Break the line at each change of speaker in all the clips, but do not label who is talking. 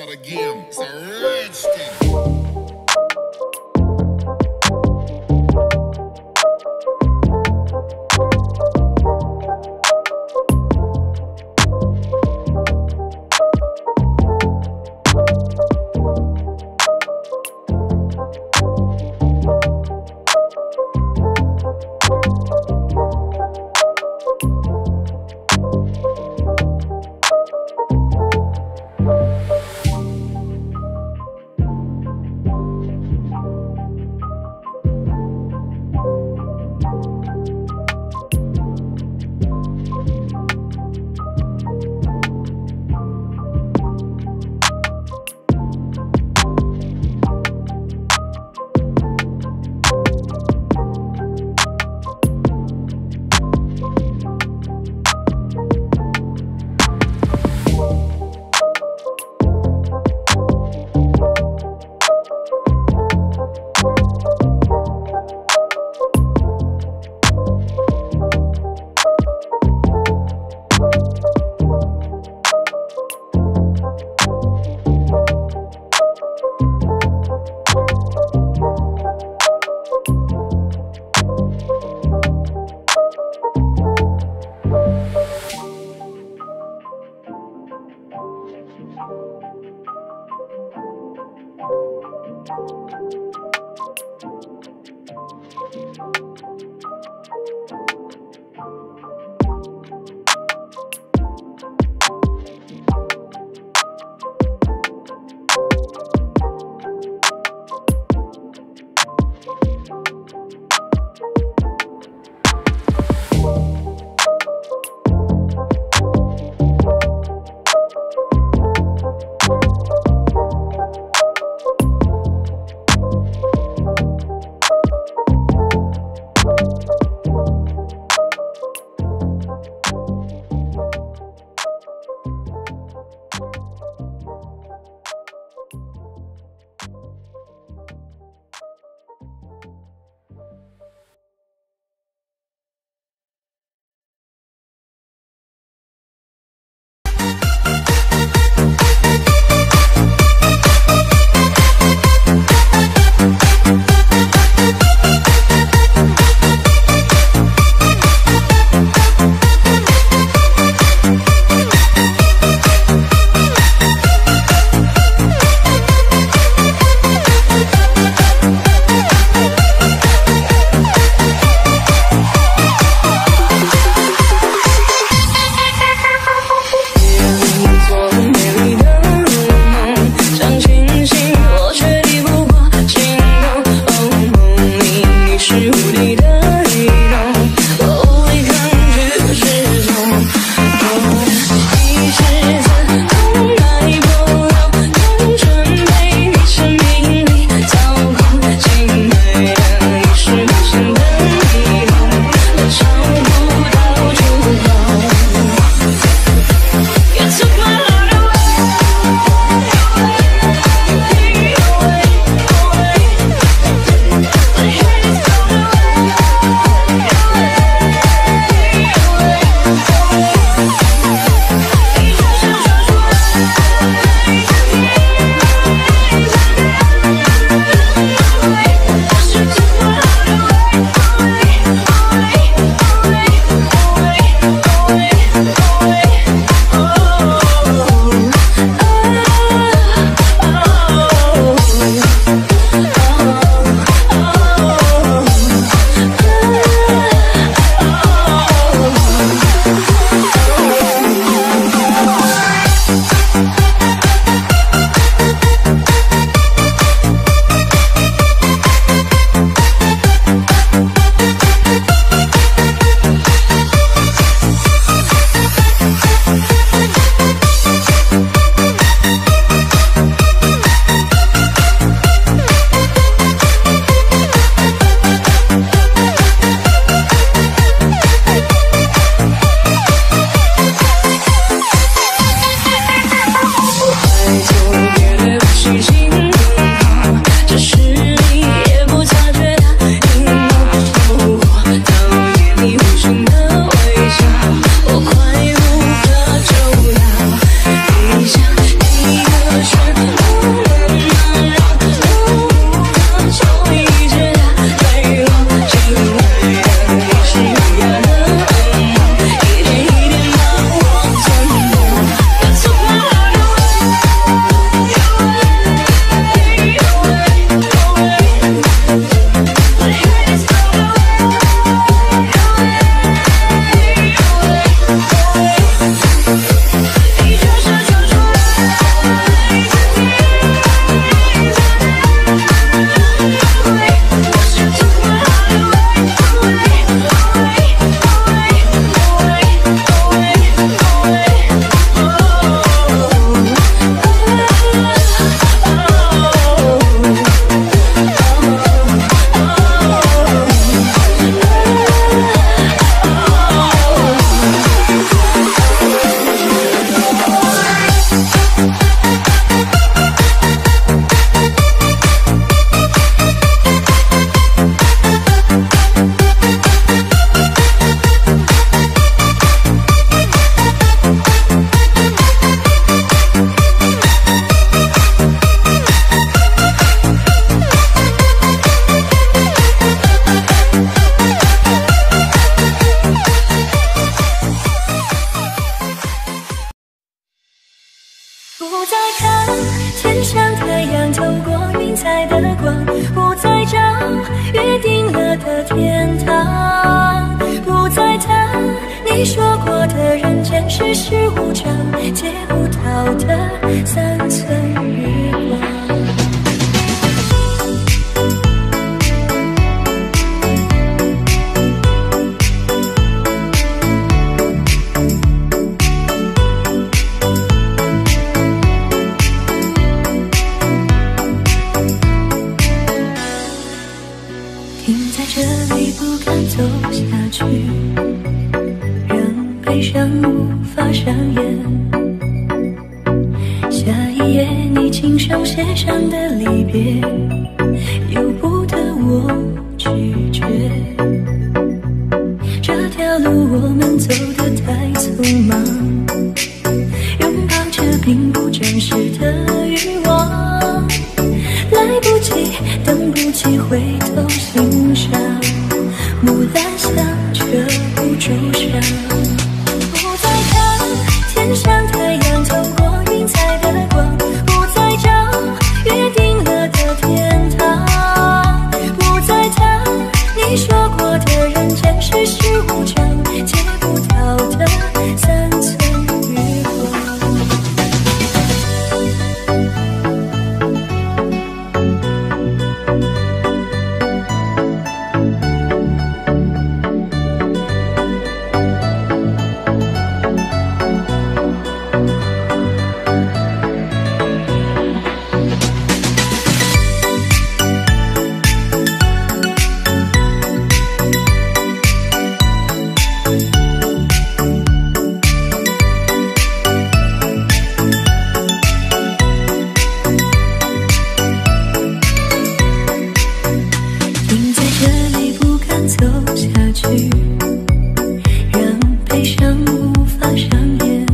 start again. It's a rich thing.
不再看天上太阳透过云彩的光，不再找约定了的天堂，不再谈你说过的人间世事无常，借不到的三寸月光。停在这里不敢走下去，让悲伤无法上演。下一页你亲手写上的离别，由不得我拒绝。这条路我们走得太匆忙，拥抱着并不真实的欲望，来不及，等不及回头欣赏，木兰香遮不住伤。不再看天上太阳透过云彩的光，不再找约定了的天堂，不再谈你说过的人间世事无常，借不到的三寸月光。走下去，让悲伤无法上演。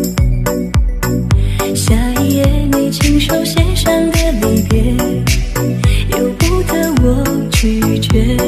下一页你亲手写上的离别，由不得我拒绝。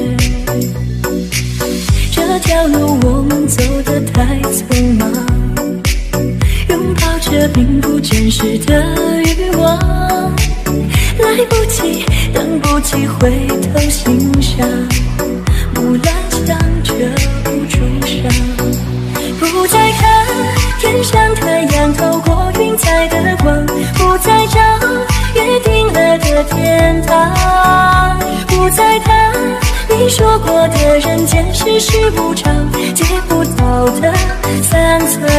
这条路我们走得太匆忙，拥抱着并不真实的欲望，来不及，等不及回头欣赏，木兰香遮不住伤。不再看天上太阳透过云彩的光，不再找约定了的天堂，不再谈你说过的人间世事无常，借不到的三寸